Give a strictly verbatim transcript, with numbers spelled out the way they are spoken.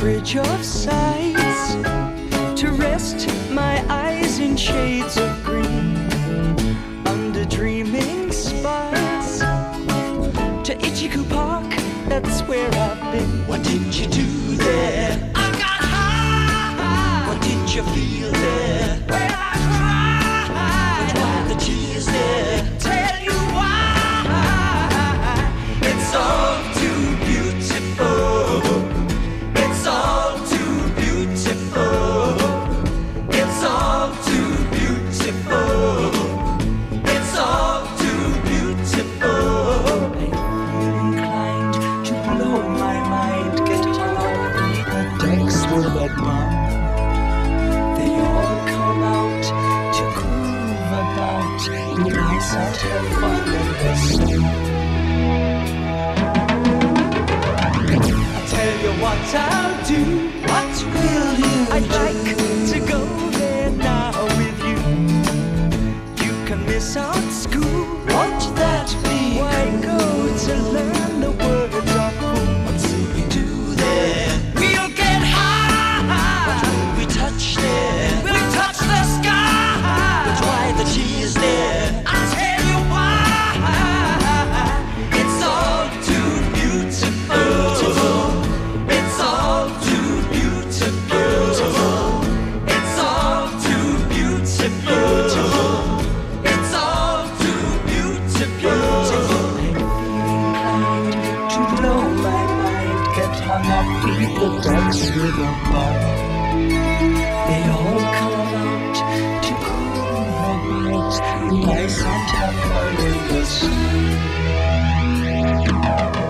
bridge of sights, to rest my eyes in shades of green, under dreaming spires, to Itchycoo Park, that's where I've been. What did you do there? I got high. What did you feel there? Well, I cried. But why the tears there? Tell you why. It's all too beautiful. It's all too beautiful. It's all too beautiful. It's all too beautiful. I feel inclined to blow my mind, get hung up beneath the decks with that mom. They all come out to groove about, and I sat have fun in the sun. I'll tell you what I'll do. What will you I'd do? like to go there now with you. You can miss out school. Won't that be Why go to learn the words of who? What will we do there? We'll get high. What will we touch there? We'll touch the sky. But why the tears there? I'll tell you why. It's all too beautiful. It's all too beautiful. It's all too beautiful. It's all too beautiful. Inclined to blow my mind, get hung up beneath the decks with a bun. They all come out to groove about, and I sat have fun in the sun.